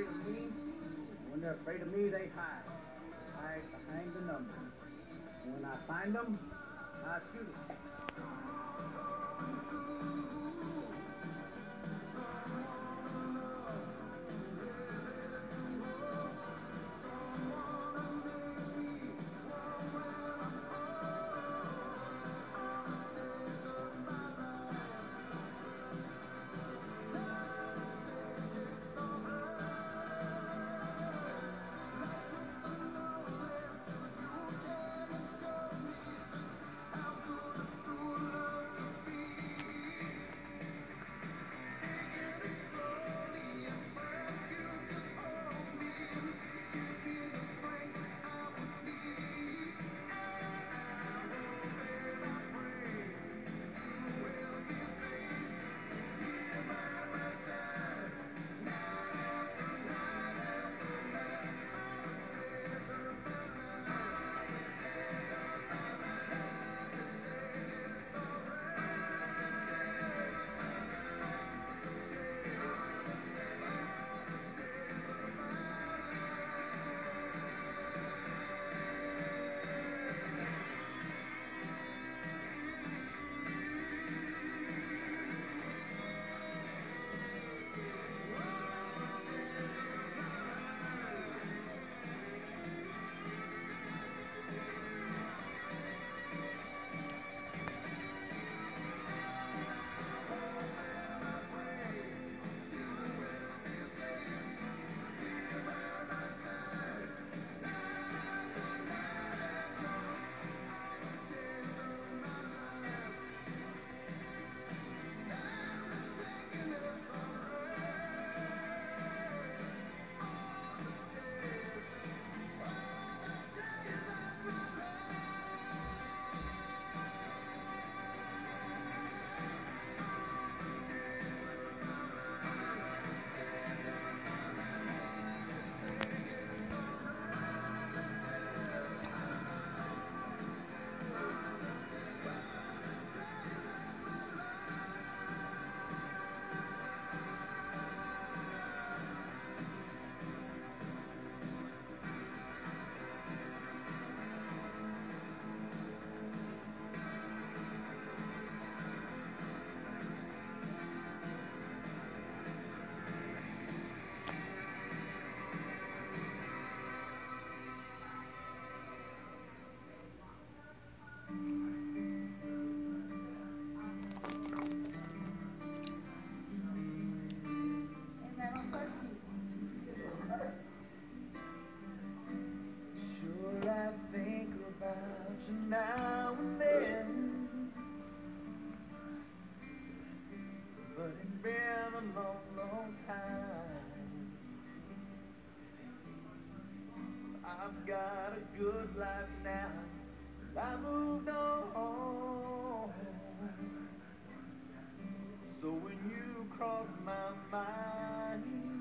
afraid of me. When they're afraid of me, they hide. Hide behind the numbers. And when I find them, I shoot them. Now and then, but it's been a long, long time. I've got a good life now, I moved on. So when you cross my mind,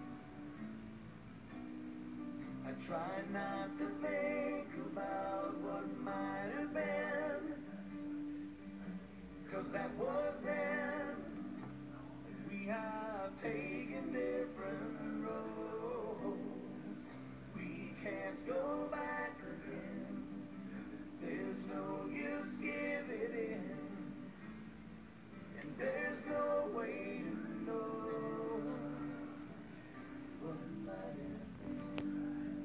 I try not to think about what might have been, 'cause that was then. We have taken different roads. We can't go back again. There's no use giving in, and there's no way to know what might have been.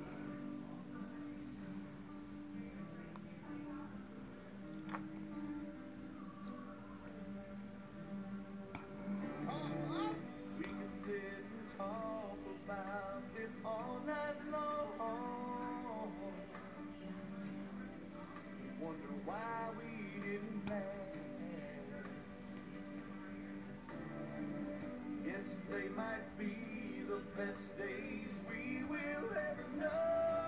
Wonder why we didn't last. Yes, they might be the best days we will ever know.